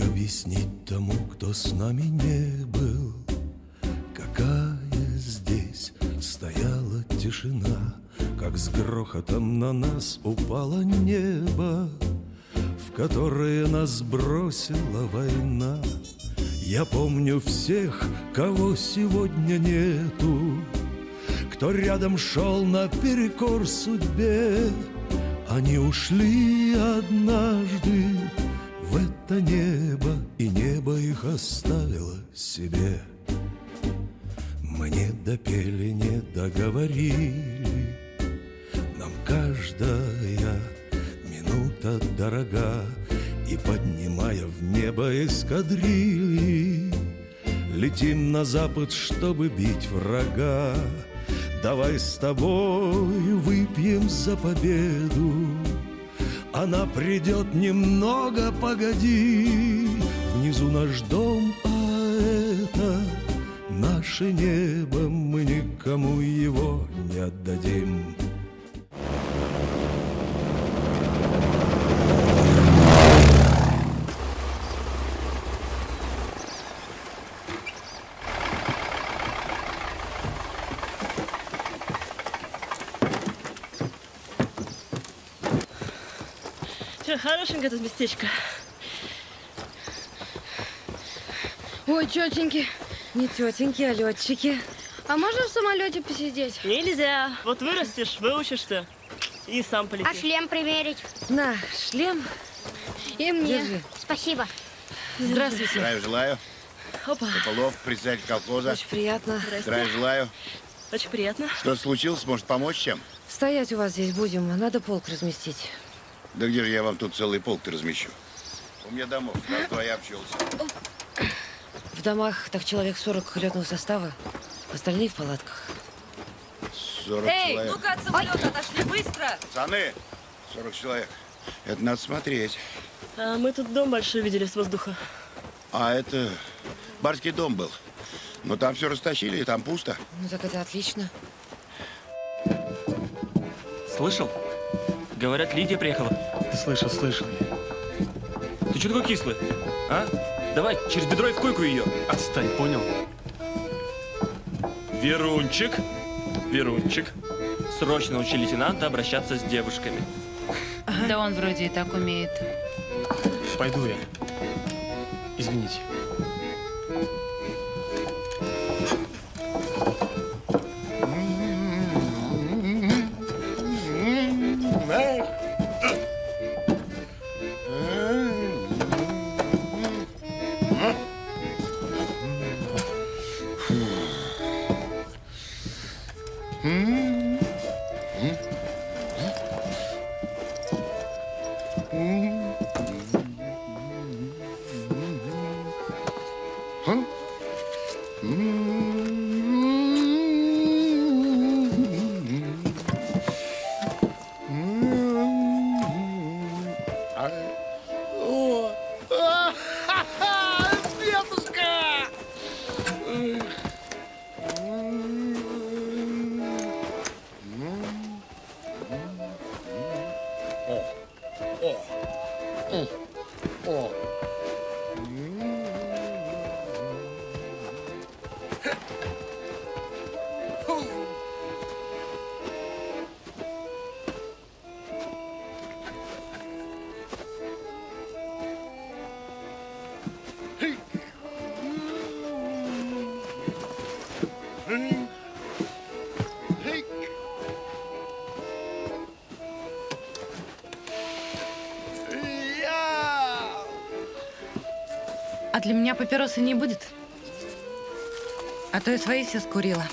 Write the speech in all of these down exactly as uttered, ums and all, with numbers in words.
объяснить тому, кто с нами не был, какая здесь стояла тишина, как с грохотом на нас упало небо, в которое нас бросила война. Я помню всех, кого сегодня нету, кто рядом шел наперекор судьбе. Они ушли однажды в это небо, и небо их оставило себе. Мы не допели, не договорили, нам каждая минута дорога, и, поднимая в небо эскадрильи, летим на запад, чтобы бить врага. Давай с тобой выпьем за победу, она придет немного, погоди. Внизу наш дом, а это наше небо, мы никому его не отдадим. Хорошенькое тут местечко. Ой, тетеньки. Не тетеньки, а летчики. А можно в самолете посидеть? Нельзя. Вот вырастешь, выучишься и сам полетишь. А шлем примерить? На, шлем. И мне. Держи. Спасибо. Здравствуйте. Здравия желаю. Опа. Соколов, председатель колхоза. Очень приятно. Здравия желаю. Очень приятно. Что случилось? Может, помочь чем? Стоять у вас здесь будем. Надо полк разместить. Да где же я вам тут целый полк-то размещу? У меня домов, раз-два я обчелся. В домах так человек сорок летного состава, остальные в палатках. сорок Эй, человек. ну-ка от самолета отошли, быстро! Пацаны, сорок человек. Это надо смотреть. А мы тут дом большой видели с воздуха. А это барский дом был. Но там все растащили, и там пусто. Ну так это отлично. Слышал? Говорят, Лидия приехала. Слышал, слышал. Ты что такой кислый? А? Давай, через бедро и в койку ее. Отстань, понял? Верунчик, Верунчик, срочно учи лейтенанта обращаться с девушками. Ага. Да он вроде и так умеет. Пойду я. Извините. А для меня папиросы не будет? А то я свои все скурила.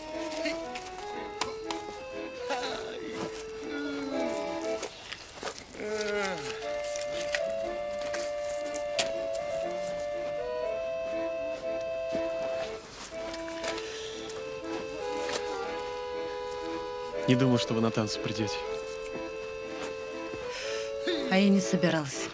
Не думал, что вы на танцы придете. А я не собиралась.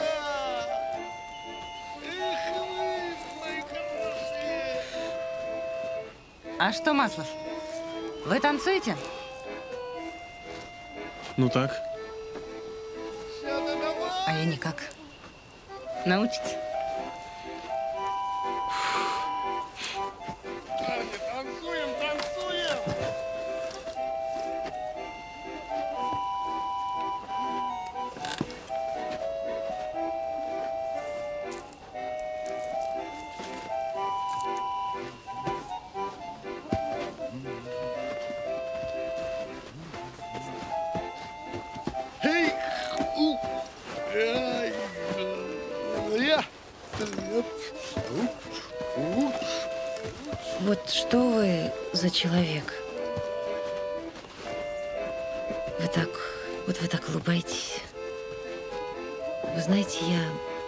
А что, Маслов, вы танцуете? Ну так. А я никак. Научите? Вот что вы за человек? Вы так, вот вы так улыбаетесь. Вы знаете, я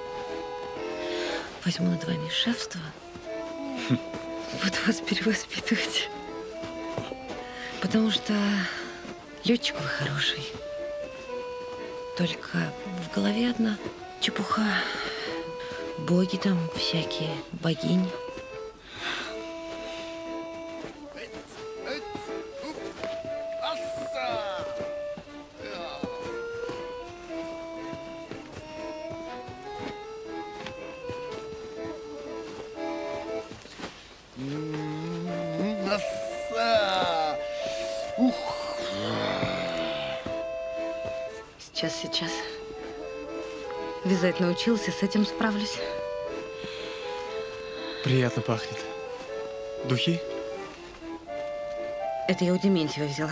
возьму над вами шефство, буду вас перевоспитывать. Потому что летчик вы хороший. Только в голове одна чепуха. Боги там всякие, богини. Сейчас, сейчас. Вязать научился, с этим справлюсь. Приятно пахнет. Духи? Это я у Дементьева взяла.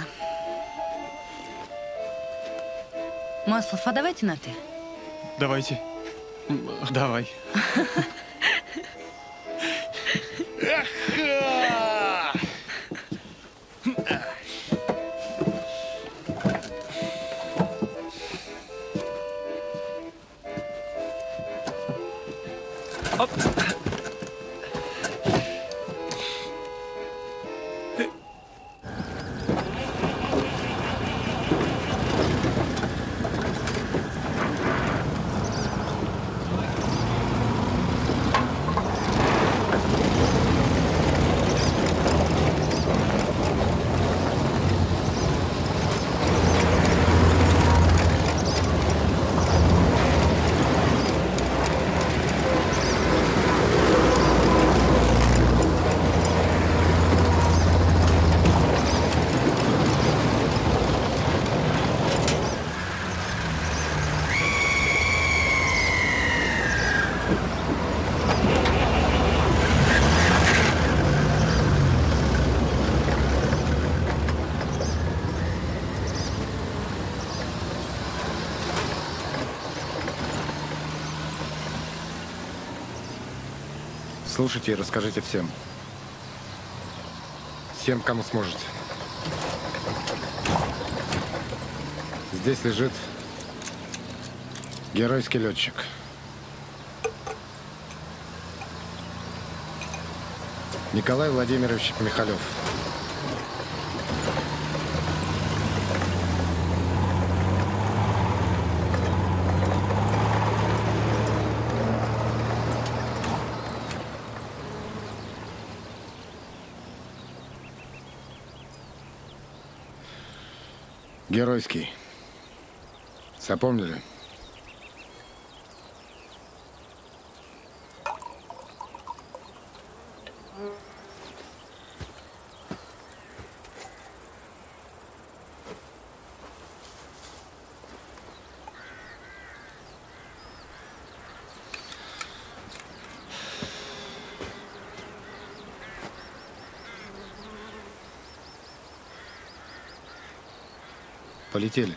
Маслов, а давайте на «ты». Давайте. М, Давай. Оп. Слушайте и расскажите всем. Всем, кому сможете. Здесь лежит геройский летчик. Николай Владимирович Михалев. Геройский. Запомнили? Полетели.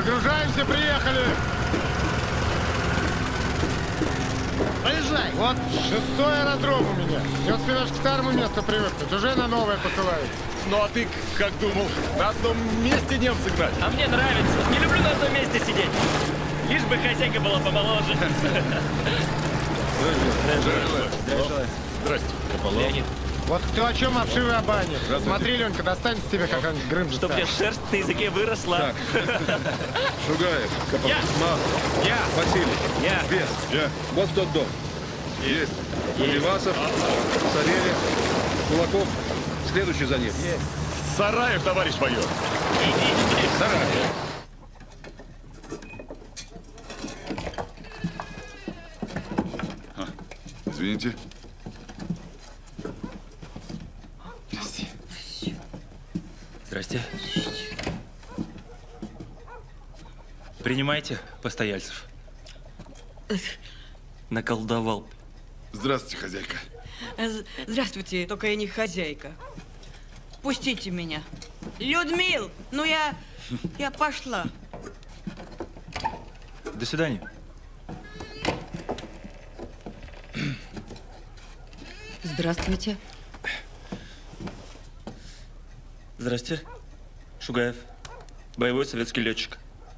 Разгружаемся, приехали! Поезжай! Вот шестой аэродром у меня. Не успеваешь к старому месту привыкнуть, уже на новое посылают. Ну а ты как думал? На одном месте немцы гнать? А мне нравится. Не люблю на одном месте сидеть. Лишь бы хозяйка была помоложе. Здрасте. Леонид, Вот кто о чем обшивы о бане. Смотри, Ленька, достанется тебе какая-нибудь грым. чтоб мне шерсть на языке выросла. Шугаев, Я. Махов, Я. Василий, Я. Бес. Я. Вот тот дом. Есть. Левасов, Савельев, Кулаков. Следующий за ним. Сараев, товарищ майор. Сараев. Извините. Здрасте. Принимайте постояльцев. Наколдовал. Здравствуйте, хозяйка. Здравствуйте, только я не хозяйка. Пустите меня. Людмил, ну я... я пошла. До свидания. Здравствуйте. Здрасте. Шугаев. Боевой советский летчик.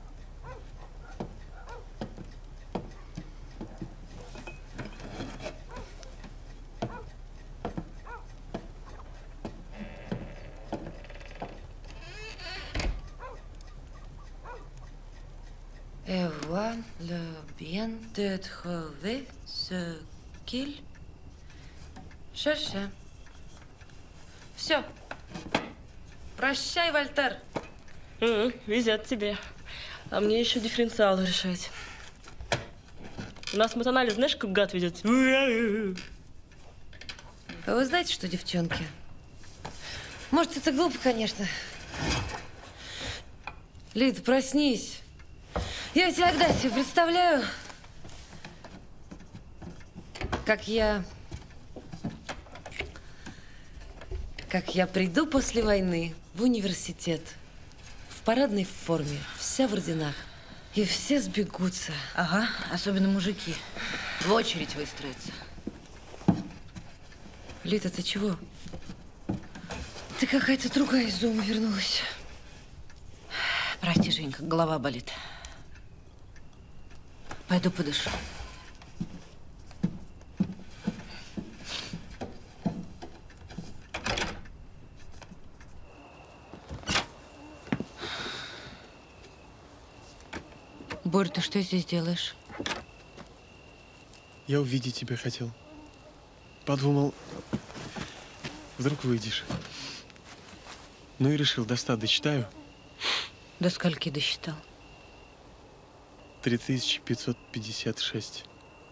Эва, le bien de trouver ce qu'il cherche. Все. Прощай, Вольтер. М-м, везет тебе. А мне еще дифференциал решать. У нас матанализ, знаешь, как гад ведет? А вы знаете, что, девчонки? Может, это глупо, конечно. Лида, проснись. Я ведь иногда себе представляю, как я... Как я приду после войны в университет в парадной форме, вся в орденах, и все сбегутся. Ага, особенно мужики. В очередь выстроятся. Лида, ты чего? Ты какая-то другая из дома вернулась. Прости, Женька, голова болит. Пойду подышу. Борь, ты что здесь делаешь? Я увидеть тебя хотел. Подумал, вдруг выйдешь. Ну и решил, до ста дочитаю. До скольки досчитал? три тысячи пятьсот пятьдесят шесть.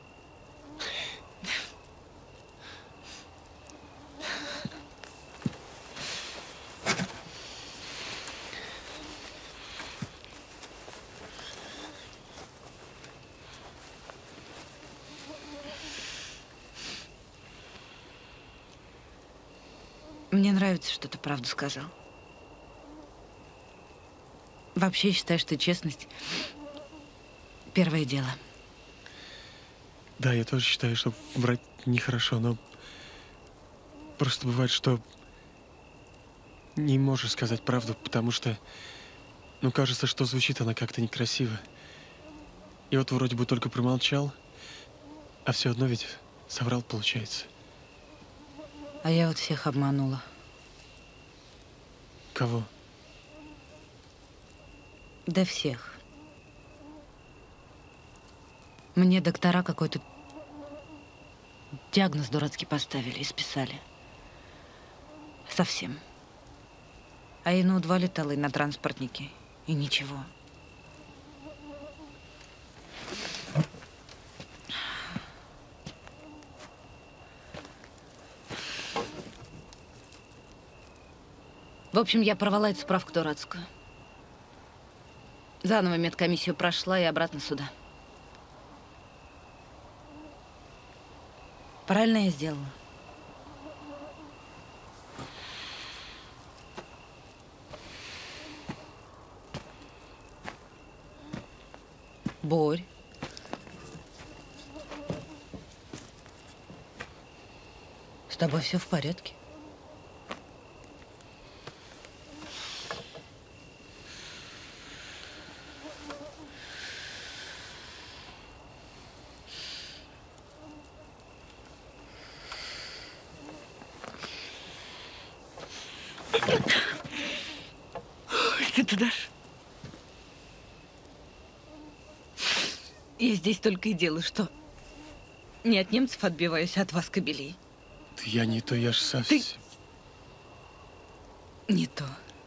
Мне нравится, что ты правду сказал. Вообще, я считаю, что честность – первое дело. Да, я тоже считаю, что врать нехорошо, но просто бывает, что не можешь сказать правду, потому что, ну, кажется, что звучит она как-то некрасиво. И вот вроде бы только промолчал, а все одно ведь соврал, получается. А я вот всех обманула. Кого? Да всех. Мне доктора какой-то диагноз дурацкий поставили и списали. Совсем. А я на два летала и на транспортнике. И ничего. В общем, я порвала эту справку дурацкую. Заново медкомиссию прошла и обратно сюда. Правильно я сделала? Борь. С тобой все в порядке? Что ты дашь? Я здесь только и делаю, что не от немцев отбиваюсь, а от вас, кобелей. Да я не то, я ж совсем... Ты... Не то.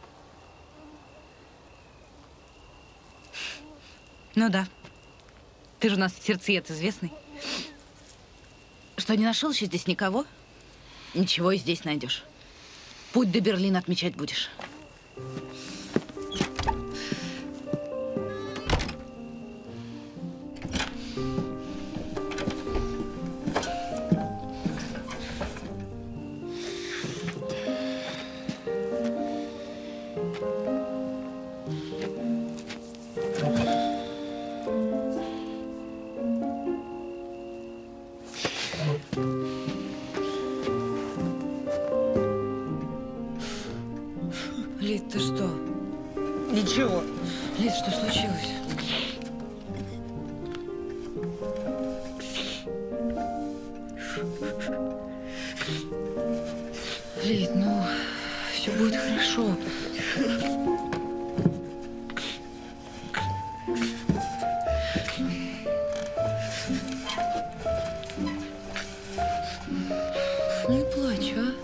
Ну да. Ты же у нас сердцеед известный. Что, не нашел еще здесь никого? Ничего, и здесь найдешь. Путь до Берлина отмечать будешь. Лид, ты что? Ничего. Лид, что случилось? Лид, ну, все будет хорошо. Не плачь, а?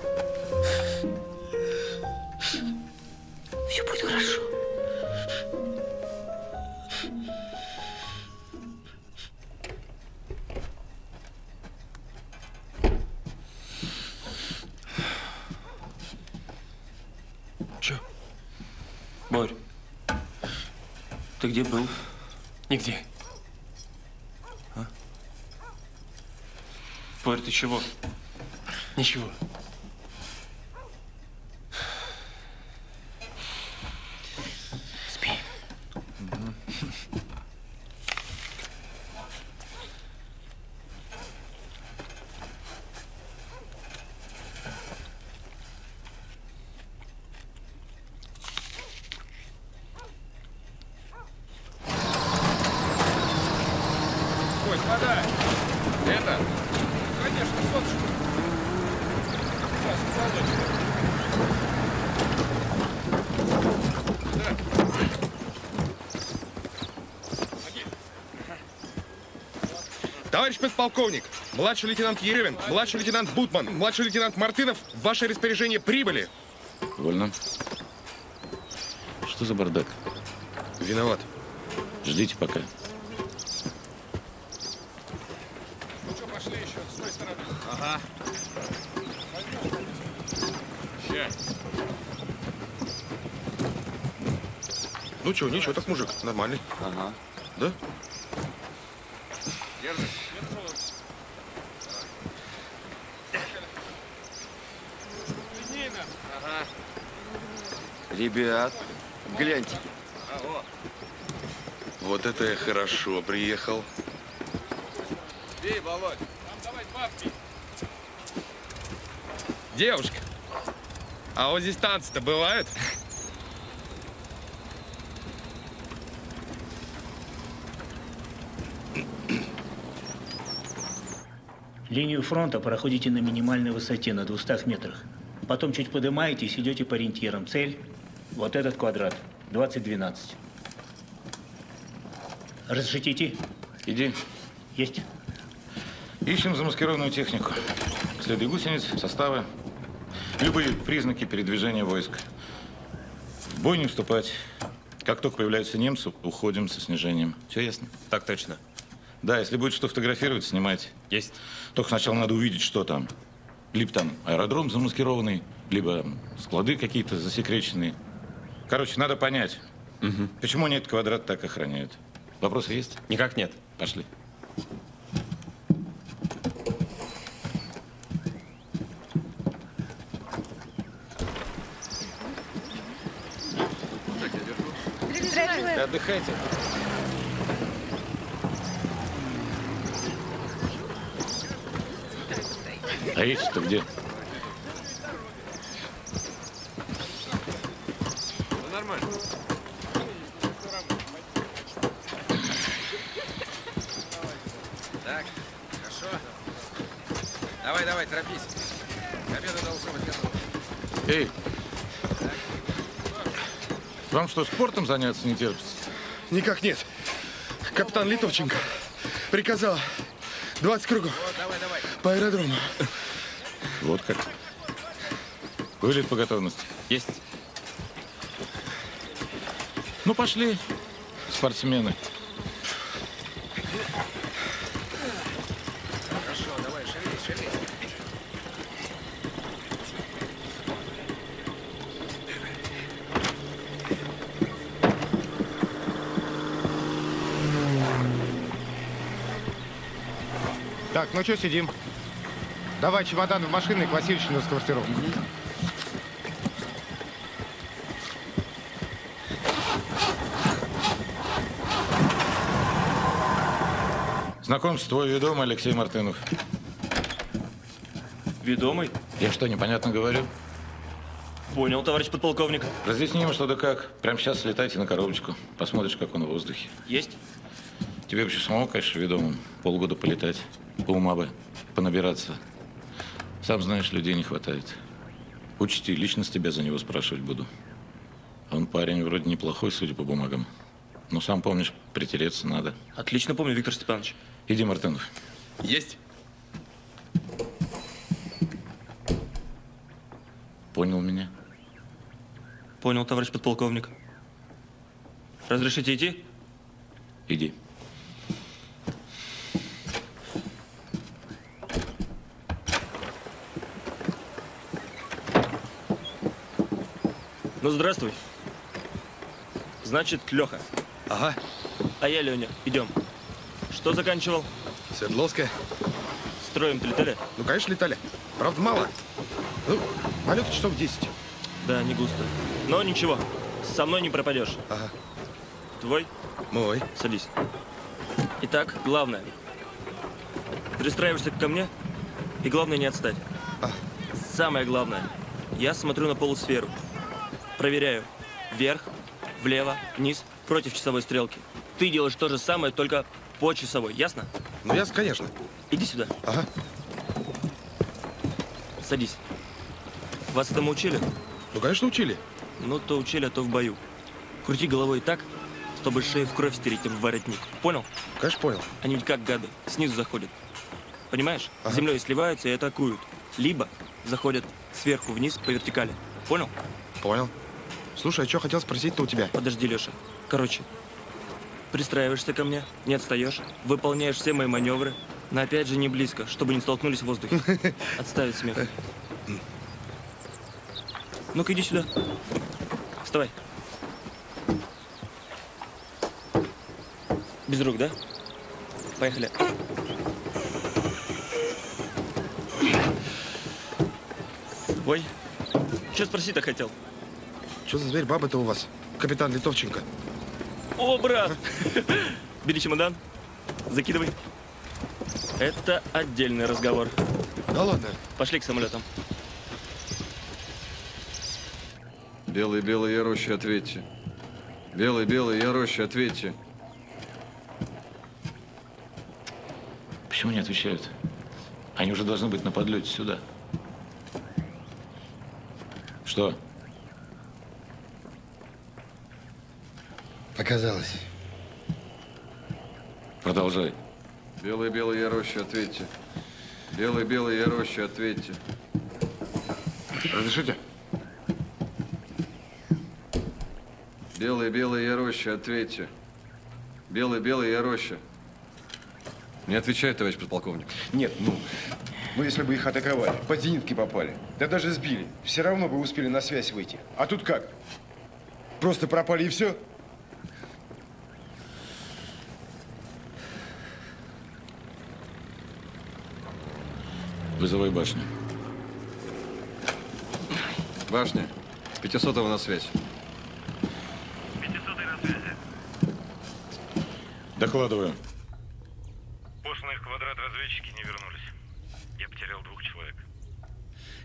Все будет хорошо. Че? Борь, ты где был? Нигде. А? Борь, ты чего? Ничего. Спи. Кость, вода! Это? Конечно, солнышко. Сейчас, солнышко. Товарищ подполковник, младший лейтенант Еревин, младший лейтенант Бутман, младший лейтенант Мартынов в ваше распоряжение прибыли. Вольно. Что за бардак? Виноват. Ждите пока. Ну что, пошли еще с той стороны. Ага. Сейчас. Ну что, ничего, так мужик, нормальный. Ага. Да? Ага. Ребят, гляньте. Вот это я хорошо приехал. Бей, Володь. Там давай бабки. Девушка, а вот здесь танцы-то бывают? Линию фронта проходите на минимальной высоте, на двухстах метрах. Потом чуть поднимаетесь, идете по ориентирам. Цель – вот этот квадрат, двадцать двенадцать. Разрешите идти? Иди. Есть. Ищем замаскированную технику. Следы гусениц, составы. Любые признаки передвижения войск. В бой не вступать. Как только появляются немцы, уходим со снижением. Все ясно? Так точно. Да, если будет что фотографировать, снимайте. Есть. Только сначала надо увидеть, что там. Либо там аэродром замаскированный, либо склады какие-то засекреченные. Короче, надо понять, угу. почему они этот квадрат так охраняют. Вопросы есть? Никак нет. Пошли. Отдыхайте. А эти-то где? Ну, нормально. Так, хорошо. Давай, давай, торопись. К обеду должно быть готово. Эй! Вам что, спортом заняться не терпится? Никак нет. Капитан Литовченко приказал двадцать кругов Вот, давай, давай. по аэродрому. Вот как. Вылет по готовности. Есть. Ну, пошли, спортсмены. Хорошо, давай, шевелись, шевелись. Так, ну что сидим? Давай чемодан в машину и к Васильевичу на сквартировку. Знакомься, твой ведомый Алексей Мартынов. Ведомый? Я что, непонятно говорю? Понял, товарищ подполковник. Разъясни ему, что да как. Прямо сейчас слетайте на коробочку. Посмотришь, как он в воздухе. Есть. Тебе вообще самому, конечно, ведомым полгода полетать. По ума бы понабираться. Сам знаешь, людей не хватает. Учти, лично с тебя за него спрашивать буду. Он парень вроде неплохой, судя по бумагам. Но сам помнишь, притереться надо. Отлично помню, Виктор Степанович. Иди, Мартынов. Есть. Понял меня? Понял, товарищ подполковник. Разрешите идти? Иди. Ну, здравствуй. Значит, Леха. Ага. А я Леня. Идем. Что заканчивал? Свердловская. Строем-то летали? Ну, конечно, летали. Правда, мало. Ну, полет часов десять. Да, не густо. Но ничего. Со мной не пропадешь. Ага. Твой? Мой. Садись. Итак, главное. Пристраиваешься ко мне, и главное не отстать. А. Самое главное. Я смотрю на полусферу. Проверяю. Вверх, влево, вниз, против часовой стрелки. Ты делаешь то же самое, только по часовой. Ясно? Ну, ясно, конечно. Иди сюда. Ага. Садись. Вас этому учили? Ну, конечно, учили. Ну, то учили, а то в бою. Крути головой так, чтобы шею в кровь стереть им в воротник. Понял? Конечно, понял. Они ведь как гады, снизу заходят. Понимаешь? Ага. С землей сливаются и атакуют. Либо заходят сверху вниз по вертикали. Понял? Понял. Слушай, а что хотел спросить-то у тебя? Подожди, Леша. Короче, пристраиваешься ко мне, не отстаешь, выполняешь все мои маневры, но опять же не близко, чтобы не столкнулись в воздухе. Отставить смех. Ну-ка, иди сюда. Вставай. Без рук, да? Поехали. Ой, что спросить-то хотел? Что за зверь баба-то у вас, капитан Литовченко? О, брат! Бери чемодан, закидывай. Это отдельный разговор. Да ладно. Пошли к самолетам. Белый, белый, я роща, ответьте. Белый, белый, я роща, ответьте. Почему не отвечают? Они уже должны быть на подлете сюда. Что? Показалось. Продолжай. Белый, белый, я роща, ответьте. Белый, белый, я роща, ответьте. Разрешите? Белый, белый, я роща, ответьте. Белый, белый, я роща. Не отвечает, товарищ подполковник. Нет, ну, ну если бы их атаковали, под зенитки попали, да даже сбили, все равно бы успели на связь выйти. А тут как? Просто пропали и все? Вызывай башню. Башня. Пятисотого на связь. Пятисотый на связи. Докладываю. Посланные в квадрат разведчики не вернулись. Я потерял двух человек.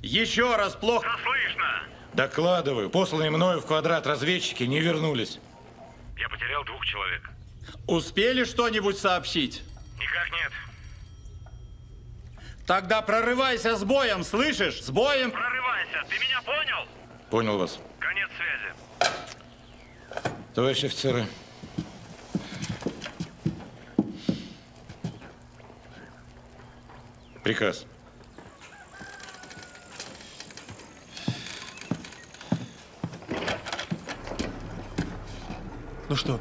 Еще раз плохо... Да слышно. Докладываю. Посланные мною в квадрат разведчики не вернулись. Я потерял двух человек. Успели что-нибудь сообщить? Никак нет. Тогда прорывайся с боем, слышишь? С боем! Прорывайся, ты меня понял? Понял вас. Конец связи. Товарищи офицеры. Приказ. Ну что?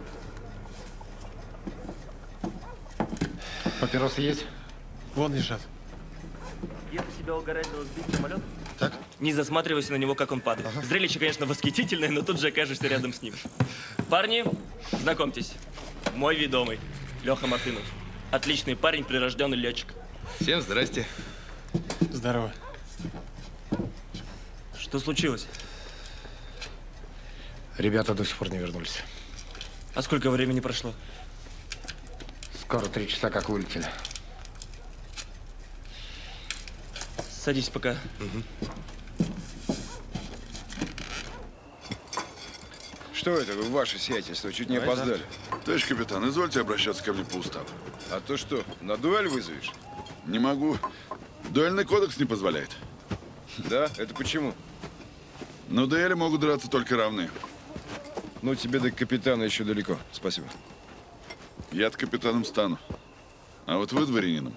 Папиросы есть? Вон лежат. Если себя угораздило сбить самолет, так? Не засматривайся на него, как он падает. Ага. Зрелище, конечно, восхитительное, но тут же окажешься рядом с ним. Парни, знакомьтесь. Мой ведомый, Леха Мартынов. Отличный парень, прирожденный летчик. Всем здрасте. Здорово. Что случилось? Ребята до сих пор не вернулись. А сколько времени прошло? Скоро три часа как вылетели. Садись пока. Угу. Что это вы, ваше сиятельство, чуть не Давай, опоздали? да. Товарищ капитан, извольте обращаться ко мне по уставу. А то что, на дуэль вызовешь? Не могу. Дуэльный кодекс не позволяет. Да? Это почему? На дуэли могут драться только равные. Ну, тебе до капитана еще далеко. Спасибо. Я-то капитаном стану. А вот вы дворянином.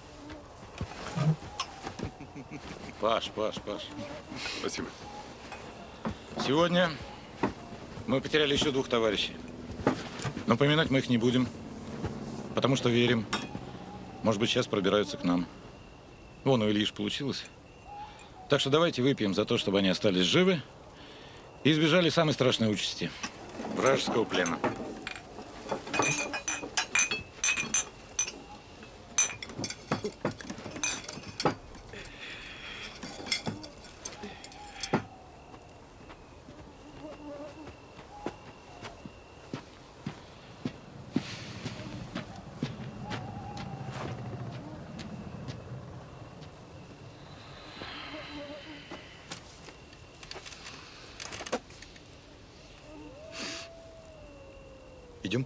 Паш, Паш, Паш. Спасибо. Сегодня мы потеряли еще двух товарищей. Но поминать мы их не будем, потому что верим. Может быть, сейчас пробираются к нам. Вон у Ильиш получилось. Так что давайте выпьем за то, чтобы они остались живы и избежали самой страшной участи – вражеского плена. Идем?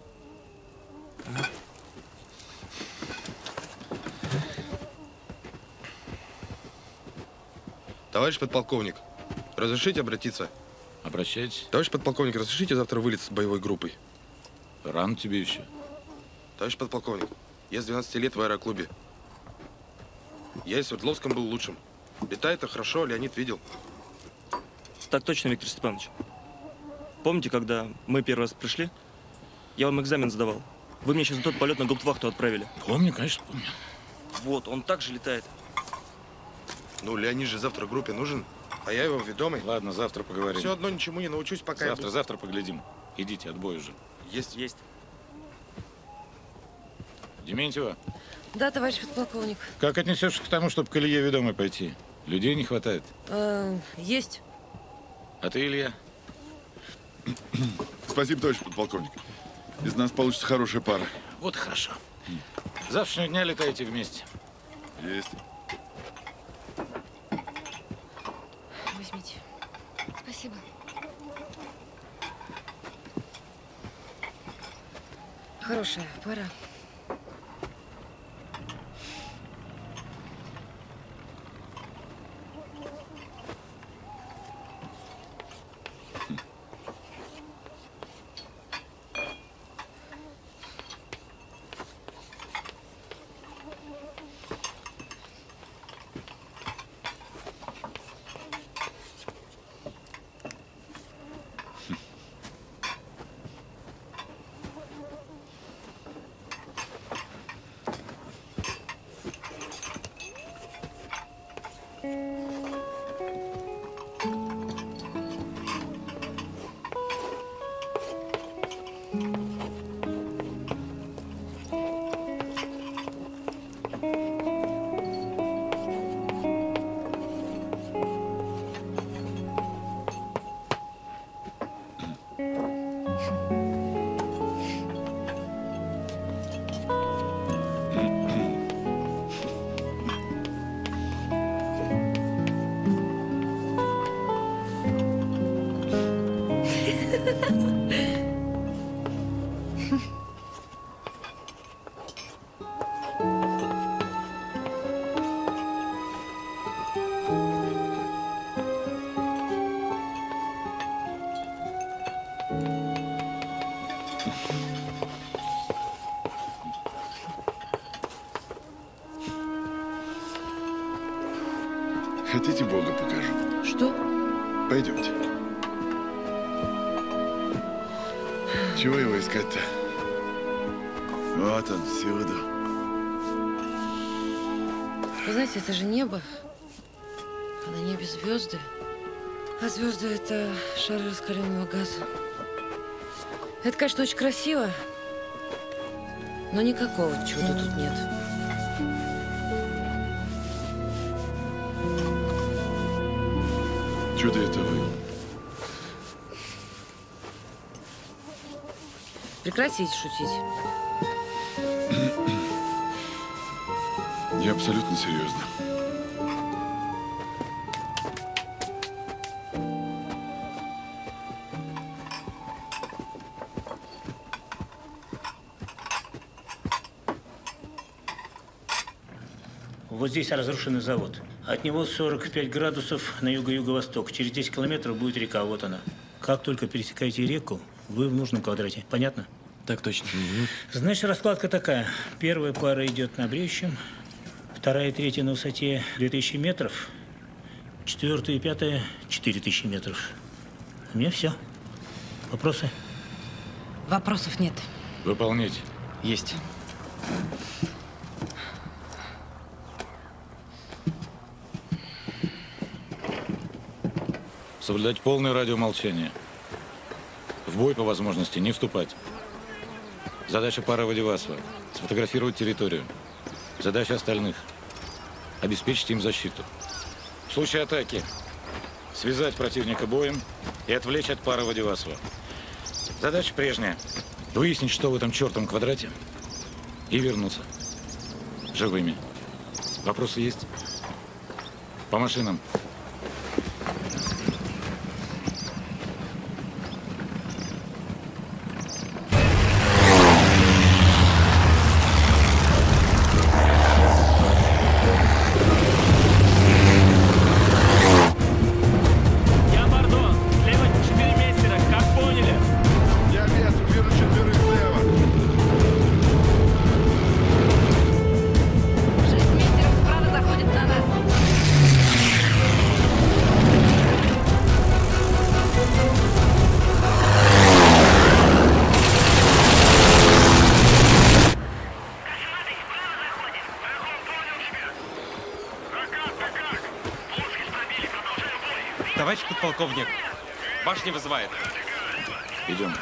Товарищ подполковник, разрешите обратиться? Обращайтесь. Товарищ подполковник, разрешите завтра вылет с боевой группой? Рано тебе еще. Товарищ подполковник, я с двенадцати лет в аэроклубе. Я и в Свердловском был лучшим. Летает-то хорошо, Леонид видел. Так точно, Виктор Степанович. Помните, когда мы первый раз пришли? Я вам экзамен сдавал. Вы мне сейчас за тот полет на гауптвахту отправили. Помню, конечно, помню. Вот, он так же летает. Ну, Леонид же завтра группе нужен, а я его ведомый. Ладно, завтра поговорим. Все одно ничему не научусь, пока Завтра, я... завтра поглядим. Идите, отбой уже. Есть. Есть. Дементьева. Да, товарищ подполковник. Как отнесешься к тому, чтобы к Илье ведомой пойти? Людей не хватает. Э, есть. А ты, Илья? Спасибо, товарищ подполковник. Из нас получится хорошая пара. Вот хорошо. С завтрашнего дня летаете вместе. Есть. Возьмите. Спасибо. Хорошая пора. Хотите, Бога покажу? Что? Пойдемте. Чего его искать-то? Вот он, всюду. Вы знаете, это же небо. А на небе звезды. А звезды – это шары раскаленного газа. Это, конечно, очень красиво, но никакого чуда тут нет. Чудо это вы. Прекратите шутить. Я абсолютно серьезно. Вот здесь разрушенный завод. От него сорок пять градусов на юго-юго-восток. Через десять километров будет река, вот она. Как только пересекаете реку, вы в нужном квадрате. Понятно? Так точно. Значит, раскладка такая. Первая пара идет на бреющем, вторая и третья на высоте две тысячи метров, четвертая и пятая четыре тысячи метров. У меня все. Вопросы? Вопросов нет. Выполнить. Есть. Соблюдать полное радиомолчание. В бой по возможности не вступать. Задача пары Владивасова – сфотографировать территорию. Задача остальных – обеспечить им защиту. В случае атаки – связать противника боем и отвлечь от пары Владивасова. Задача прежняя – выяснить, что в этом чертовом квадрате, и вернуться живыми. Вопросы есть? По машинам. Товарищ подполковник, башня вызывает. Идем.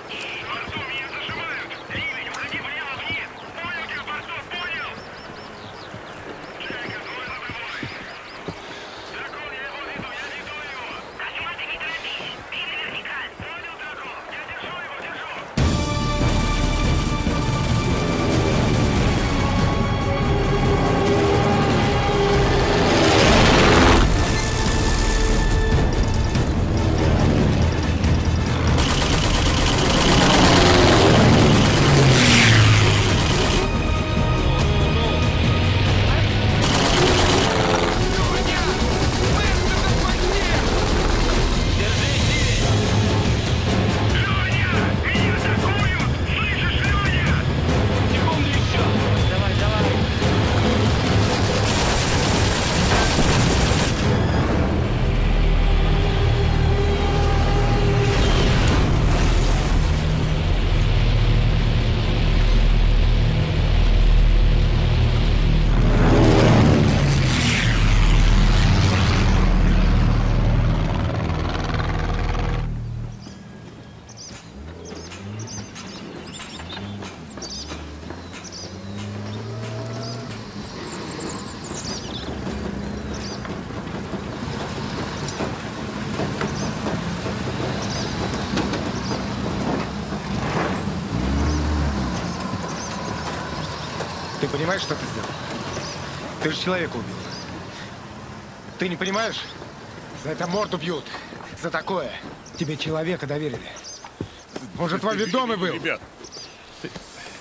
Ты понимаешь, что ты сделал? Ты же человека убил. Ты не понимаешь? За это морду бьют. За такое. Тебе человека доверили. Может, твой ведомый был? Ребят, ты...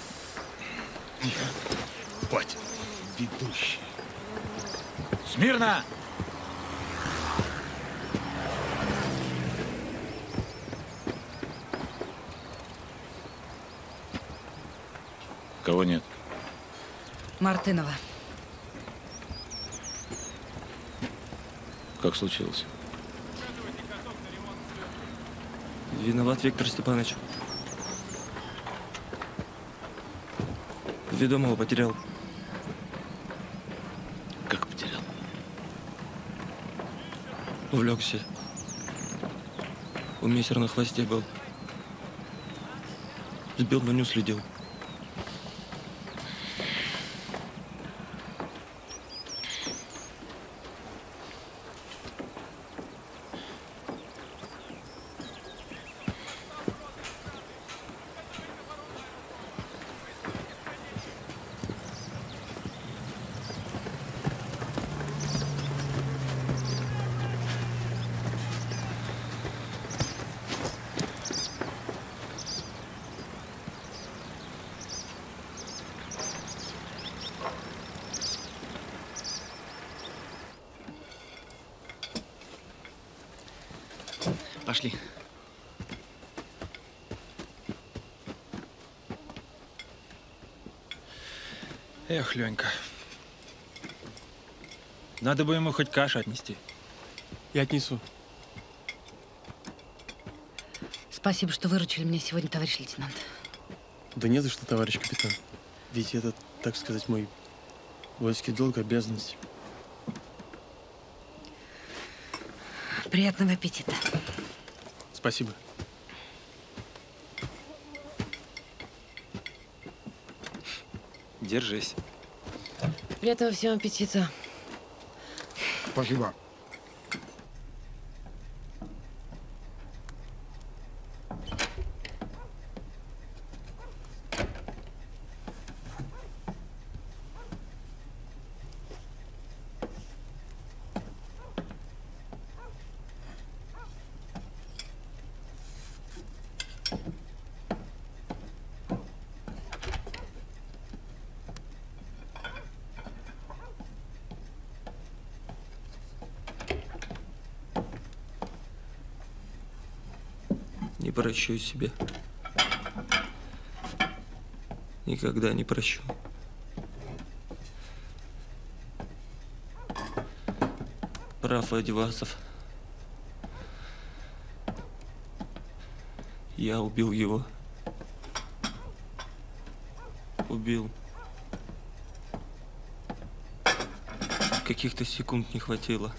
Хватит. Ведущий. Смирно! Кого нет? Мартынова. Как случилось? Виноват Виктор Степанович. Ведомого потерял. Как потерял? Увлекся. У мессера на хвосте был. Сбил, но не уследил. Пошли. Эх, Ленька. Надо бы ему хоть каши отнести. Я отнесу. Спасибо, что выручили меня сегодня, товарищ лейтенант. Да не за что, товарищ капитан. Ведь это, так сказать, мой воинский долг, обязанность. Приятного аппетита. Спасибо. Держись. Приятного всем аппетита. Спасибо. Не прощу себе. Никогда не прощу. Прав Адивасов. Я убил его. Убил. Каких-то секунд не хватило.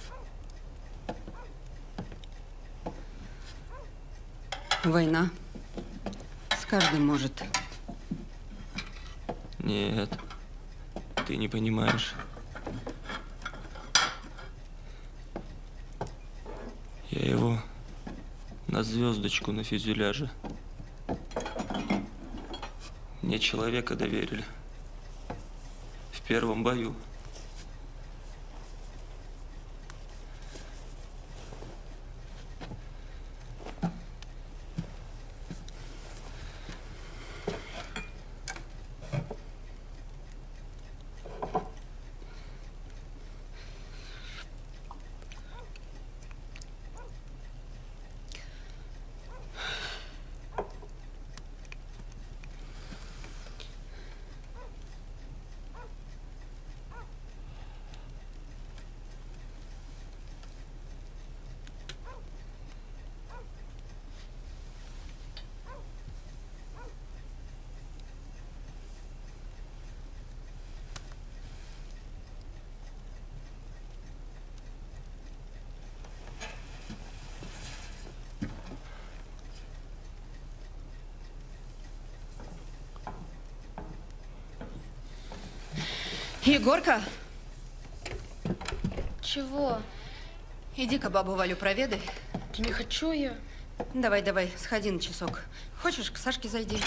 Война. С каждым может. Нет, ты не понимаешь. Я его на звездочку на фюзеляже. Мне человека доверили. В первом бою. Егорка, Чего? иди-ка бабу Валю проведай. Да не хочу я. Давай, давай, сходи на часок. Хочешь, к Сашке зайди?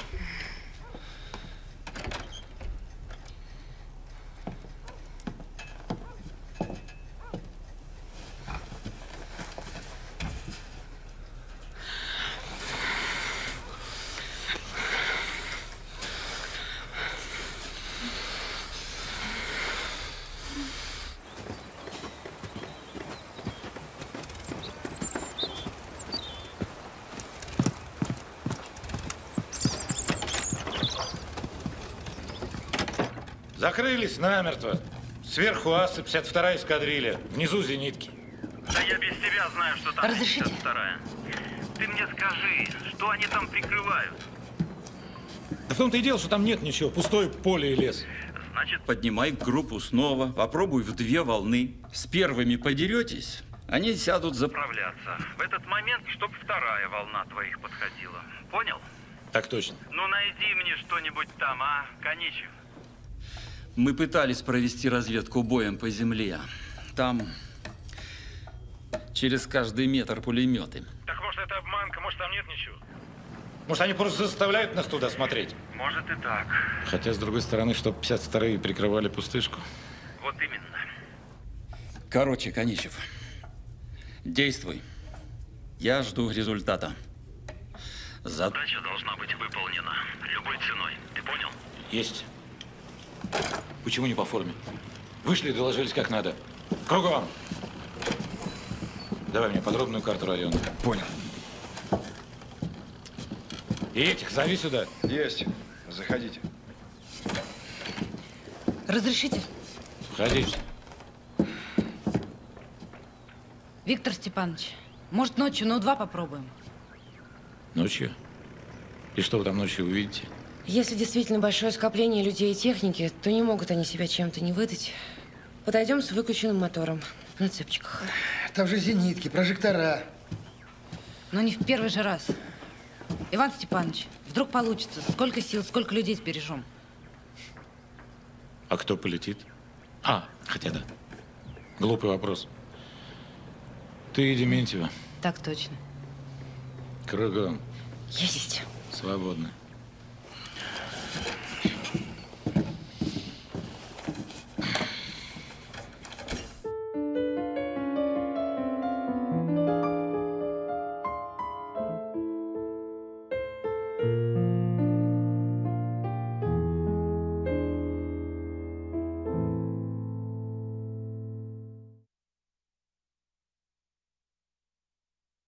Закрылись намертво. Сверху асы, пятьдесят вторая эскадрилья. Внизу зенитки. Да я без тебя знаю, что там Разрешите? пятьдесят вторая. Ты мне скажи, что они там прикрывают? Да в том-то и дело, что там нет ничего. Пустое поле и лес. Значит, Поднимай группу снова, попробуй в две волны. С первыми подеретесь, они сядут за... заправляться. В этот момент, чтобы вторая волна твоих подходила. Понял? Так точно. Ну найди мне что-нибудь там, а, Коничев? Мы пытались провести разведку боем по земле. Там через каждый метр пулеметы. Так может это обманка, может там нет ничего? Может, они просто заставляют нас туда смотреть? Может и так. Хотя, с другой стороны, чтобы пятьдесят вторые прикрывали пустышку. Вот именно. Короче, Коничев, действуй. Я жду результата. За... Задача должна быть выполнена любой ценой. Ты понял? Есть. Почему не по форме? Вышли и доложились как надо. Кругом. Давай мне подробную карту района. Понял. И этих зови сюда. Есть. Заходите. Разрешите? Входите. Виктор Степанович, может, ночью на У-два попробуем? Ночью? И что вы там ночью увидите? Если действительно большое скопление людей и техники, то не могут они себя чем-то не выдать. Подойдем с выключенным мотором на цепочках. Там же зенитки, прожектора. Но не в первый же раз. Иван Степанович, вдруг получится. Сколько сил, сколько людей сбережем? А кто полетит? А, хотя да. Глупый вопрос. Ты и Дементьева. Так точно. Кругом. Есть. Свободно.